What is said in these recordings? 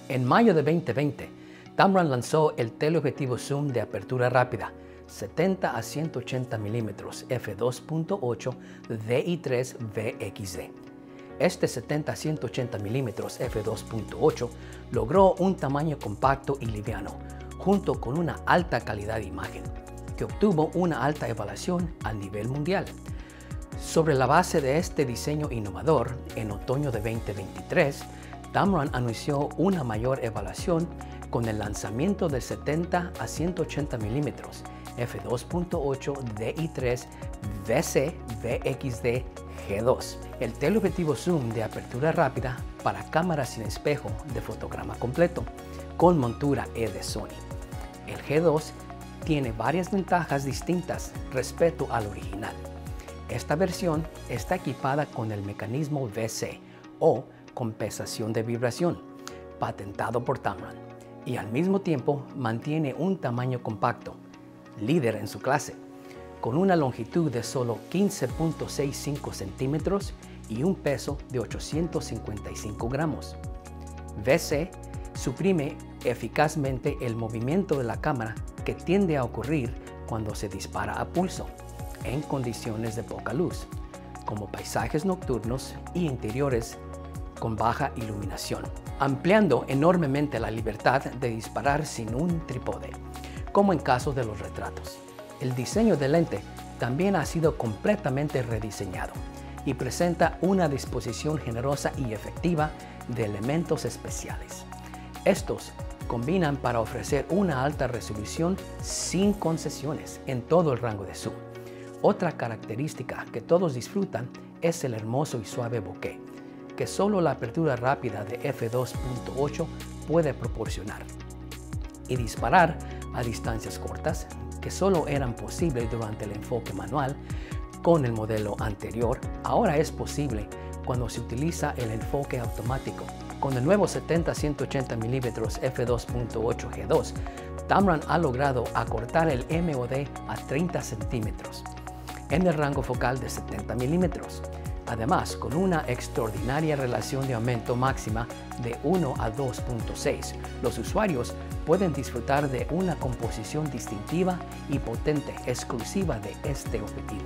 En mayo de 2020, Tamron lanzó el teleobjetivo zoom de apertura rápida 70 a 180 mm f2.8 DI3 VXD. Este 70 a 180 mm f2.8 logró un tamaño compacto y liviano, junto con una alta calidad de imagen, que obtuvo una alta evaluación a nivel mundial. Sobre la base de este diseño innovador, en otoño de 2023, Tamron anunció una mayor evaluación con el lanzamiento del 70 a 180 mm f2.8 DI3 VC VXD G2, el teleobjetivo zoom de apertura rápida para cámaras sin espejo de fotograma completo, con montura E de Sony. El G2 tiene varias ventajas distintas respecto al original. Esta versión está equipada con el mecanismo VC o compensación de vibración, patentado por Tamron, y al mismo tiempo mantiene un tamaño compacto, líder en su clase, con una longitud de solo 15.65 centímetros y un peso de 855 gramos. VC suprime eficazmente el movimiento de la cámara que tiende a ocurrir cuando se dispara a pulso, en condiciones de poca luz, como paisajes nocturnos y interiores con baja iluminación, ampliando enormemente la libertad de disparar sin un trípode, como en caso de los retratos. El diseño del lente también ha sido completamente rediseñado y presenta una disposición generosa y efectiva de elementos especiales. Estos combinan para ofrecer una alta resolución sin concesiones en todo el rango de zoom. Otra característica que todos disfrutan es el hermoso y suave bokeh, que solo la apertura rápida de f2.8 puede proporcionar, y disparar a distancias cortas que solo eran posibles durante el enfoque manual con el modelo anterior, ahora es posible cuando se utiliza el enfoque automático. Con el nuevo 70 a 180 mm f2.8 G2, Tamron ha logrado acortar el MOD a 30 centímetros en el rango focal de 70 milímetros. Además, con una extraordinaria relación de aumento máxima de 1 a 2.6, los usuarios pueden disfrutar de una composición distintiva y potente exclusiva de este objetivo.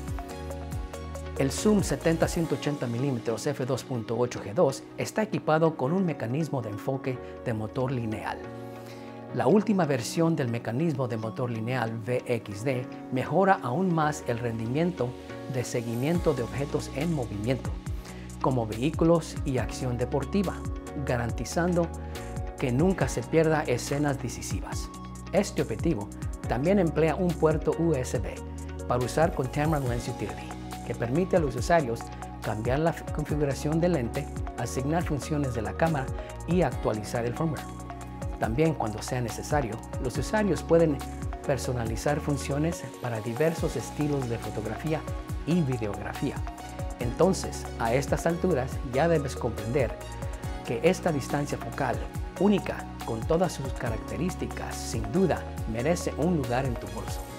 El zoom 70 a 180 mm f2.8 G2 está equipado con un mecanismo de enfoque de motor lineal. La última versión del mecanismo de motor lineal VXD mejora aún más el rendimiento de seguimiento de objetos en movimiento, como vehículos y acción deportiva, garantizando que nunca se pierda escenas decisivas. Este objetivo también emplea un puerto USB para usar con Tamron Lens Utility, que permite a los usuarios cambiar la configuración del lente, asignar funciones de la cámara y actualizar el firmware. También, cuando sea necesario, los usuarios pueden personalizar funciones para diversos estilos de fotografía y videografía. Entonces, a estas alturas ya debes comprender que esta distancia focal, única con todas sus características, sin duda merece un lugar en tu bolso.